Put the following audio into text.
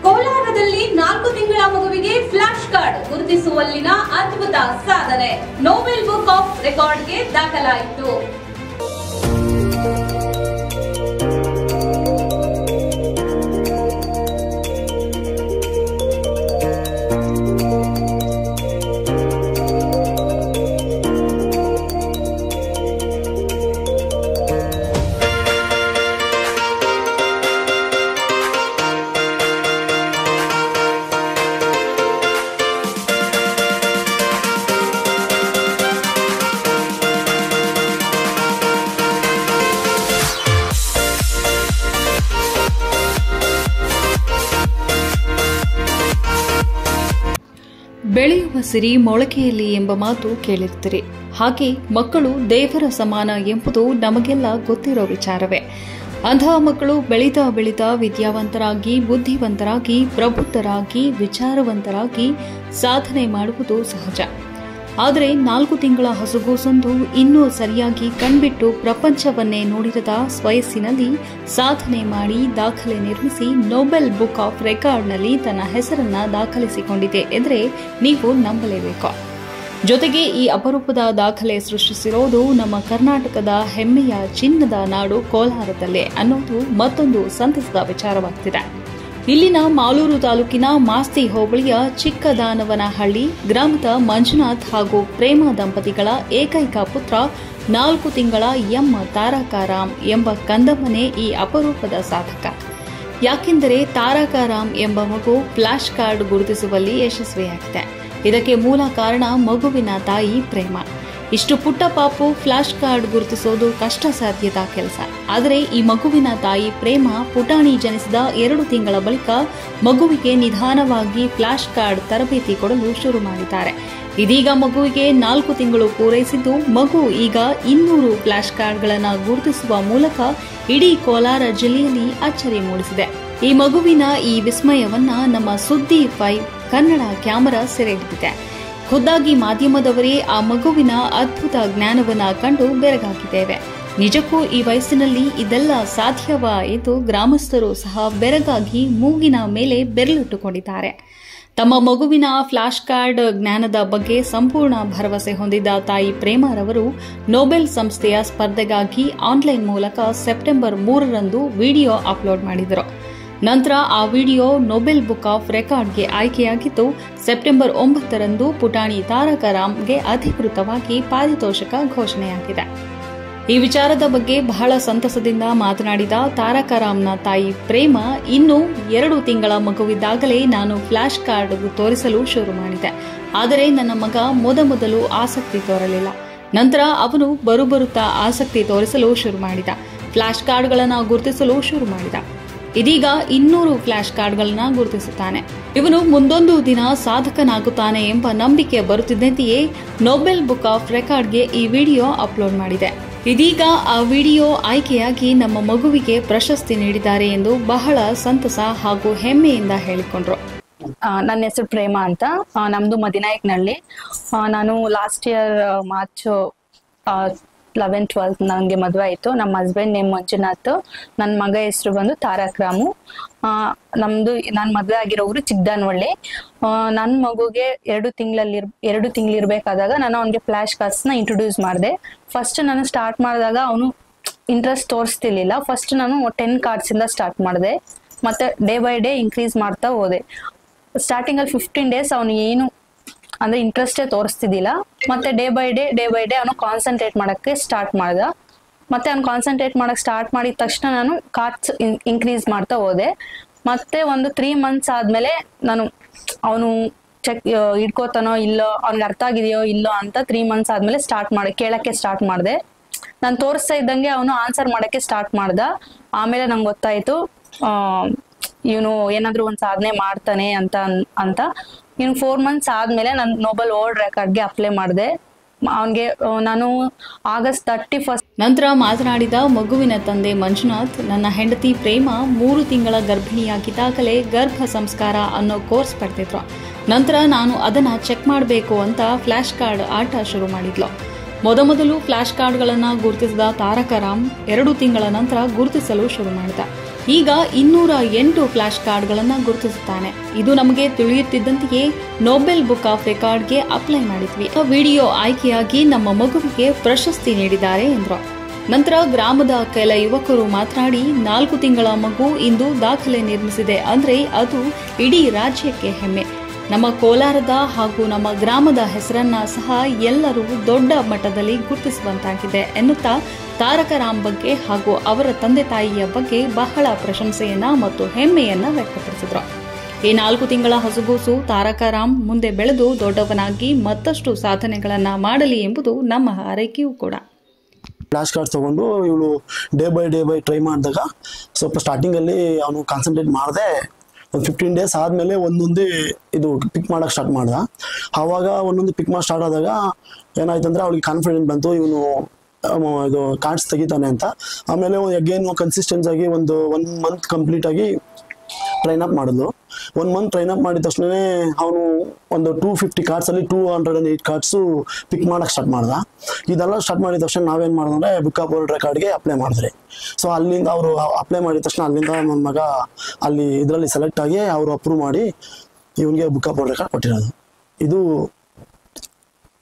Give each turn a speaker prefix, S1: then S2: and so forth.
S1: ಕೋಲಾರದಲ್ಲಿ 4 ತಿಂಗಳ ಮಗುವಿಗೆ ಫ್ಲಾಶ್ ಕಾರ್ಡ್ ಗುರುತಿಸುವಲ್ಲಿನ ಅದ್ಭುತ ಸಾಧನೆ ನೋಬೆಲ್ ಬುಕ್ ಆಫ್ ರೆಕಾರ್ಡ್ಗೆ ದಾಖಲಾಯಿತು.
S2: ಬೆಳೆಯುವ ಸಿರಿ ಮೊಳಕೆಯಲ್ಲಿ ಎಂಬ ಮಾತು ಕೇಳಿರ್ತೀರಿ. ಹಾಗೆ ಮಕ್ಕಳು ದೇವರ ಸಮಾನ ಎಂಬುದು ನಮಗೆಲ್ಲ ಗೊತ್ತಿರೋ ವಿಚಾರವೇ. ಅಂತಹ ಮಕ್ಕಳು ಬೆಳೀತಾ ವಿದ್ಯಾವಂತರಾಗಿ, ಬುದ್ಧಿವಂತರಾಗಿ, ಪ್ರಬುದ್ಧರಾಗಿ, ವಿಚಾರವಂತರಾಗಿ ಸಾಧನೆ ಮಾಡುವುದು ಸಹಜ. ಆದರೆ 4 ತಿಂಗಳ ಹಸುಗೂಸೊಂದು ಇನ್ನೂ ಸರಿಯಾಗಿ ಕಣ್ಬಿಟ್ಟು ಪ್ರಪಂಚವನ್ನೇ ನೋಡಿರದ ವಯಸ್ಸಿನಲ್ಲಿ ಸಾಧನೆ ಮಾಡಿ ದಾಖಲೆ ನಿರ್ಮಿಸಿ ನೋಬೆಲ್ ಬುಕ್ ಆಫ್ ರೆಕಾರ್ಡ್ನಲ್ಲಿ ತನ್ನ ಹೆಸರನ್ನ ದಾಖಲಿಸಿಕೊಂಡಿದೆ ಎಂದರೆ ನೀವು ನಂಬಲೇಬೇಕು. ಜೊತೆಗೆ ಈ ಅಪರೂಪದ ದಾಖಲೆ ಸೃಷ್ಟಿಸಿರೋದು ನಮ್ಮ ಕರ್ನಾಟಕದ ಹೆಮ್ಮೆಯ ಚಿನ್ನದ ನಾಡು ಕೋಲಾರದಲ್ಲೇ ಅನ್ನೋದು ಮತ್ತೊಂದು ಸಂತಸದ ವಿಚಾರವಾಗ್ತಿದೆ. ಇಲ್ಲಿನ ಮಾಲೂರು ತಾಲೂಕಿನ ಮಾಸ್ತಿ ಹೋಬಳಿಯ ಚಿಕ್ಕದಾನವನಹಳ್ಳಿ ಗ್ರಾಮದ ಮಂಜುನಾಥ್ ಹಾಗೂ ಪ್ರೇಮ ದಂಪತಿಗಳ ಏಕೈಕ ಪುತ್ರ 4 ತಿಂಗಳ ಎಂ ತಾರಕಾರಾಮ್ ಎಂಬ ಕಂದಮ್ಮನೇ ಈ ಅಪರೂಪದ ಸಾಧಕ. ಯಾಕೆಂದರೆ ತಾರಕಾರಾಮ್ ಎಂಬ ಮಗು ಫ್ಲಾಶ್ ಕಾರ್ಡ್ ಗುರುತಿಸುವಲ್ಲಿ ಯಶಸ್ವಿಯಾಗಿದೆ. ಇದಕ್ಕೆ ಮೂಲ ಕಾರಣ ಮಗುವಿನ ತಾಯಿ ಪ್ರೇಮ. ಇಷ್ಟು ಪುಟ್ಟ ಪಾಪು ಫ್ಲಾಶ್ ಕಾರ್ಡ್ ಗುರುತಿಸೋದು ಕಷ್ಟ ಸಾಧ್ಯದ ಕೆಲಸ. ಆದರೆ ಈ ಮಗುವಿನ ತಾಯಿ ಪ್ರೇಮ ಪುಟಾಣಿ ಜನಿಸಿದ 2 ತಿಂಗಳ ಬಳಿಕ ಮಗುವಿಗೆ ನಿಧಾನವಾಗಿ ಫ್ಲಾಶ್ ಕಾರ್ಡ್ ತರಬೇತಿ ಕೊಡಲು ಶುರು ಮಾಡಿದ್ದಾರೆ. ಇದೀಗ ಮಗುವಿಗೆ 4 ತಿಂಗಳು ಪೂರೈಸಿದ್ದು ಮಗು ಈಗ 200 ಫ್ಲಾಶ್ ಕಾರ್ಡ್ಗಳನ್ನು ಗುರುತಿಸುವ ಮೂಲಕ ಇಡೀ ಕೋಲಾರ ಜಿಲ್ಲೆಯಲ್ಲಿ ಅಚ್ಚರಿ ಮೂಡಿಸಿದೆ. ಈ ಮಗುವಿನ ಈ ವಿಸ್ಮಯವನ್ನ ನಮ್ಮ ಸುದ್ದಿ 5 ಕನ್ನಡ ಕ್ಯಾಮೆರಾ ಸೆರೆ ಹಿಡಿದಿದೆ. ಖುದ್ದಾಗಿ ಮಾಧ್ಯಮದವರೇ ಆ ಮಗುವಿನ ಅದ್ಭುತ ಜ್ಞಾನವನ್ನ ಕಂಡು ಬೆರಗಾಗಿದ್ದೇವೆ. ನಿಜಕ್ಕೂ ಈ ವಯಸ್ಸಿನಲ್ಲಿ ಇದೆಲ್ಲ ಸಾಧ್ಯವಾ ಎಂದು ಗ್ರಾಮಸ್ಥರು ಸಹ ಬೆರಗಾಗಿ ಮೂಗಿನ ಮೇಲೆ ಬೆರಳಿಟ್ಟುಕೊಂಡಿದ್ದಾರೆ. ತಮ್ಮ ಮಗುವಿನ ಫ್ಲಾಶ್ ಕಾರ್ಡ್ ಜ್ಞಾನದ ಬಗ್ಗೆ ಸಂಪೂರ್ಣ ಭರವಸೆ ಹೊಂದಿದ್ದ ತಾಯಿ ಪ್ರೇಮರವರು ನೋಬೆಲ್ ಸಂಸ್ಥೆಯ ಸ್ಪರ್ಧೆಗಾಗಿ ಆನ್ಲೈನ್ ಮೂಲಕ ಸೆಪ್ಟೆಂಬರ್ 3ರಂದು ವಿಡಿಯೋ ಅಪ್ಲೋಡ್ ಮಾಡಿದರು. ನಂತರ ಆ ವಿಡಿಯೋ ನೋಬೆಲ್ ಬುಕ್ ಆಫ್ ರೆಕಾರ್ಡ್ಗೆ ಆಯ್ಕೆಯಾಗಿದ್ದು ಸೆಪ್ಟೆಂಬರ್ 9ರಂದು ಪುಟಾಣಿ ತಾರಕಾರಾಮ್ಗೆ ಅಧಿಕೃತವಾಗಿ ಪಾರಿತೋಷಕ ಘೋಷಣೆಯಾಗಿದೆ. ಈ ವಿಚಾರದ ಬಗ್ಗೆ ಬಹಳ ಸಂತಸದಿಂದ ಮಾತನಾಡಿದ ತಾರಕಾರಾಮ್ನ ತಾಯಿ ಪ್ರೇಮ, ಇನ್ನು 2 ತಿಂಗಳ ಮಗುವಿದ್ದಾಗಲೇ ನಾನು ಫ್ಲಾಶ್ ಕಾರ್ಡ್ ತೋರಿಸಲು ಶುರು ಮಾಡಿದೆ. ಆದರೆ ನನ್ನ ಮಗ ಮೊದಲು ಆಸಕ್ತಿ ತೋರಲಿಲ್ಲ. ನಂತರ ಅವನು ಬರುತ್ತಾ ಆಸಕ್ತಿ ತೋರಿಸಲು ಶುರು ಮಾಡಿದ. ಫ್ಲಾಶ್ ಕಾರ್ಡ್ಗಳನ್ನು ಗುರುತಿಸಲು ಶುರು ಮಾಡಿದ. ಇದೀಗ 200 ಫ್ಲಾಶ್ ಕಾರ್ಡ್ಗಳನ್ನು ಗುರುತಿಸುತ್ತಾನೆ. ಇವನು ಮುಂದೊಂದು ದಿನ ಸಾಧಕನಾಗುತ್ತಾನೆ ಎಂಬ ನಂಬಿಕೆ ಬರುತ್ತಿದ್ದಂತೆಯೇ ನೋಬೆಲ್ ಬುಕ್ ಆಫ್ ರೆಕಾರ್ಡ್ಗೆ ಈ ವಿಡಿಯೋ ಅಪ್ಲೋಡ್ ಮಾಡಿದೆ. ಇದೀಗ ಆ ವಿಡಿಯೋ ಆಯ್ಕೆಯಾಗಿ ನಮ್ಮ ಮಗುವಿಗೆ ಪ್ರಶಸ್ತಿ ನೀಡಿದ್ದಾರೆ ಎಂದು ಬಹಳ ಸಂತಸ ಹಾಗೂ ಹೆಮ್ಮೆಯಿಂದ ಹೇಳಿಕೊಂಡ್ರು.
S3: ನನ್ನ ಹೆಸರು ಪ್ರೇಮ ಅಂತ. ನಮ್ದು ಮದಿನಾಯಕನಹಳ್ಳಿ. ನಾನು ಲಾಸ್ಟ್ ಇಯರ್ ಮಾರ್ಚ್ 11-12 ನನಗೆ ಮದುವೆ ಆಯಿತು. ನಮ್ಮ ಹಸ್ಬೆಂಡ್ ನೇಮ್ ಮಂಜುನಾಥ್. ನನ್ನ ಮಗ ಹೆಸರು ಬಂದು ತಾರಕರಾಮು. ನಾನು ಮದುವೆ ಆಗಿರೋ ಊರು ಚಿಕ್ಕದಾನವಳ್ಳಿ. ನನ್ನ ಮಗುಗೆ 2 ತಿಂಗಳಿರ್ಬೇಕಾದಾಗ ನಾನು ಅವನಿಗೆ ಫ್ಲಾಶ್ ಕಾರ್ಡ್ಸ್ನ ಇಂಟ್ರೊಡ್ಯೂಸ್ ಮಾಡಿದೆ. ಫಸ್ಟ್ ನಾನು ಸ್ಟಾರ್ಟ್ ಮಾಡಿದಾಗ ಅವನು ಇಂಟ್ರೆಸ್ಟ್ ತೋರಿಸ್ತಿರ್ಲಿಲ್ಲ. ಫಸ್ಟ್ ನಾನು 10 ಕಾರ್ಡ್ಸಿಂದ ಸ್ಟಾರ್ಟ್ ಮಾಡಿದೆ. ಮತ್ತೆ ಡೇ ಬೈ ಡೇ ಇನ್ಕ್ರೀಸ್ ಮಾಡ್ತಾ ಹೋದೆ. ಸ್ಟಾರ್ಟಿಂಗಲ್ಲಿ 15 ಡೇಸ್ ಅವನು ಏನು ಅಂದ್ರೆ ಇಂಟ್ರೆಸ್ಟೇ ತೋರಿಸ್ತಿದ್ದಿಲ್ಲ. ಮತ್ತೆ ಡೇ ಬೈ ಡೇ ಅವನು ಕಾನ್ಸಂಟ್ರೇಟ್ ಮಾಡಕ್ಕೆ ಸ್ಟಾರ್ಟ್ ಮಾಡ್ದ. ಮತ್ತೆ ಅವ್ನು ಕಾನ್ಸಂಟ್ರೇಟ್ ಮಾಡಕ್ ಸ್ಟಾರ್ಟ್ ಮಾಡಿದ ತಕ್ಷಣ ನಾನು ಕಾರ್ಡ್ಸ್ ಇನ್ಕ್ರೀಸ್ ಮಾಡ್ತಾ ಹೋದೆ. ಮತ್ತೆ ಒಂದು 3 ಮಂತ್ಸ್ ಆದ್ಮೇಲೆ ನಾನು ಅವನು ಚೆಕ್ ಹಿಡ್ಕೋತಾನೋ ಇಲ್ಲೋ, ಅವ್ನಿಗೆ ಅರ್ಥ ಆಗಿದೆಯೋ ಇಲ್ಲೋ ಅಂತ 3 ಮಂತ್ಸ್ ಆದ್ಮೇಲೆ ಕೇಳಕ್ಕೆ ಸ್ಟಾರ್ಟ್ ಮಾಡಿದೆ. ನಾನು ತೋರಿಸ್ತಾ ಇದ್ದಂಗೆ ಅವನು ಆನ್ಸರ್ ಮಾಡಕ್ಕೆ ಸ್ಟಾರ್ಟ್ ಮಾಡ್ದ. ಆಮೇಲೆ ನಂಗೆ ಗೊತ್ತಾಯ್ತು ಇವನು ಏನಾದ್ರು ಒಂದು ಸಾಧನೆ ಮಾಡ್ತಾನೆ ಅಂತ. ಇನ್ನು 4 ಮಂತ್ಸ್ ಆದ್ಮೇಲೆ ನಾನು ನೋಬೆಲ್ ವರ್ಲ್ಡ್ ರೆಕಾರ್ಡ್ಗೆ ಅಪ್ಲೈ ಮಾಡಿದೆ. ಅವನಿಗೆ ನಾನು ಆಗಸ್ಟ್ 31
S2: ನಂತರ ಮಾತನಾಡಿದ ಮಗುವಿನ ತಂದೆ ಮಂಜುನಾಥ್, ನನ್ನ ಹೆಂಡತಿ ಪ್ರೇಮ 3 ತಿಂಗಳ ಗರ್ಭಿಣಿಯಾಗಿದ್ದಾಗಲೇ ಗರ್ಭ ಸಂಸ್ಕಾರ ಅನ್ನೋ ಕೋರ್ಸ್ ಪಡೆದಿದ್ರು. ನಂತರ ನಾನು ಅದನ್ನ ಚೆಕ್ ಮಾಡಬೇಕು ಅಂತ ಫ್ಲಾಶ್ ಕಾರ್ಡ್ ಆಟ ಶುರು ಮಾಡಿದ್ಲು. ಮೊದಲು ಫ್ಲಾಶ್ ಕಾರ್ಡ್ಗಳನ್ನು ಗುರುತಿಸಿದ ತಾರಕಾರಾಮ್ 2 ತಿಂಗಳ ನಂತರ ಗುರುತಿಸಲು ಶುರು ಮಾಡಿದ. ಈಗ 208 ಫ್ಲಾಶ್ ಕಾರ್ಡ್ಗಳನ್ನು ಗುರುತಿಸುತ್ತಾನೆ. ಇದು ನಮಗೆ ತಿಳಿಯುತ್ತಿದ್ದಂತೆಯೇ ನೊಬೆಲ್ ಬುಕ್ ಆಫ್ ರೆಕಾರ್ಡ್ಗೆ ಅಪ್ಲೈ ಮಾಡಿದ್ವಿ. ವಿಡಿಯೋ ಆಯ್ಕೆಯಾಗಿ ನಮ್ಮ ಮಗುವಿಗೆ ಪ್ರಶಸ್ತಿ ನೀಡಿದ್ದಾರೆ ಎಂದರು. ನಂತರ ಗ್ರಾಮದ ಕೆಲ ಯುವಕರು ಮಾತನಾಡಿ 4 ತಿಂಗಳ ಮಗು ಇಂದು ದಾಖಲೆ ನಿರ್ಮಿಸಿದೆ ಅಂದ್ರೆ ಅದು ಇಡೀ ರಾಜ್ಯಕ್ಕೆ ಹೆಮ್ಮೆ. ನಮ್ಮ ಕೋಲಾರದ ಹಾಗೂ ನಮ್ಮ ಗ್ರಾಮದ ಹೆಸರನ್ನ ಸಹ ಎಲ್ಲರೂ ದೊಡ್ಡ ಮಟ್ಟದಲ್ಲಿ ಗುರುತಿಸುವಂತಾಗಿದೆ ಎನ್ನುತ್ತಾ ತಾರಕರಾಮ್ ಬಗ್ಗೆ ಹಾಗೂ ಅವರ ತಂದೆ ತಾಯಿಯ ಬಗ್ಗೆ ಬಹಳ ಪ್ರಶಂಸೆಯನ್ನ ಮತ್ತು ಹೆಮ್ಮೆಯನ್ನ ವ್ಯಕ್ತಪಡಿಸಿದರು. ಈ 4 ತಿಂಗಳ ಹಸುಗೂಸು ತಾರಕರಾಮ್ ಮುಂದೆ ಬೆಳೆದು ದೊಡ್ಡವನಾಗಿ ಮತ್ತಷ್ಟು ಸಾಧನೆಗಳನ್ನ ಮಾಡಲಿ ಎಂಬುದು ನಮ್ಮ ಹಾರೈಕೆಯೂ ಕೂಡ.
S4: ಫ್ಲಾಶ್ ಕಾರ್ಡ್ ತಗೊಂಡು ಇವಳು ಡೇ ಬೈ ಟ್ರೈ ಮಾಡಿದಾಗ ಸ್ವಲ್ಪ ಸ್ಟಾರ್ಟಿಂಗಲ್ಲಿ ಅವನು ಕಾನ್ಸಂಟ್ರೇಟ್ ಮಾಡದೆ ಒಂದು 15 ಡೇಸ್ ಆದಮೇಲೆ ಒಂದೊಂದು ಇದು ಪಿಕ್ ಮಾಡೋಕ್ಕೆ ಸ್ಟಾರ್ಟ್ ಮಾಡ್ದ. ಆವಾಗ ಒಂದೊಂದು ಪಿಕ್ ಮಾಡಿ ಸ್ಟಾರ್ಟ್ ಆದಾಗ ಏನಾಯ್ತು ಅಂದರೆ ಅವಳಿಗೆ ಕಾನ್ಫಿಡೆಂಟ್ ಬಂತು ಇವನು ಇದು ಕಾರ್ಡ್ಸ್ ತೆಗಿತಾನೆ ಅಂತ. ಆಮೇಲೆ ಅಗೇನ್ ಕನ್ಸಿಸ್ಟೆನ್ಸ್ ಆಗಿ ಒಂದು 1 ಮಂತ್ ಕಂಪ್ಲೀಟ್ ಆಗಿ ಟ್ರೈನ್ ಅಪ್ ಮಾಡಿದ್ಲು. 1 ಮಂತ್ ಟ್ರೈನ್ ಅಪ್ ಮಾಡಿದ ತಕ್ಷಣ ಅವನು ಒಂದು 250 ಕಾರ್ಡ್ಸಲ್ಲಿ 208 ಕಾರ್ಡ್ಸು ಪಿಕ್ ಮಾಡೋಕ್ಕೆ ಸ್ಟಾರ್ಟ್ ಮಾಡ್ದ. ಇದೆಲ್ಲ ಸ್ಟಾರ್ಟ್ ಮಾಡಿದ ತಕ್ಷಣ ನಾವೇನು ಮಾಡಿದ್ರೆ ಬುಕ್ ಆಫ್ ವರ್ಲ್ಡ್ ರೆಕಾರ್ಡ್ಗೆ ಅಪ್ಲೈ ಮಾಡಿದ್ರಿ. ಸೊ ಅಲ್ಲಿಂದ ಅವರು ಅಪ್ಲೈ ಮಾಡಿದ ತಕ್ಷಣ ಅಲ್ಲಿಂದ ನನ್ನ ಮಗ ಅಲ್ಲಿ ಇದರಲ್ಲಿ ಸೆಲೆಕ್ಟ್ ಆಗಿ ಅವರು ಅಪ್ರೂವ್ ಮಾಡಿ ಇವನಿಗೆ ಬುಕ್ ಆಫ್ ವರ್ಲ್ಡ್ ರೆಕಾರ್ಡ್ ಕೊಟ್ಟಿರೋದು. ಇದು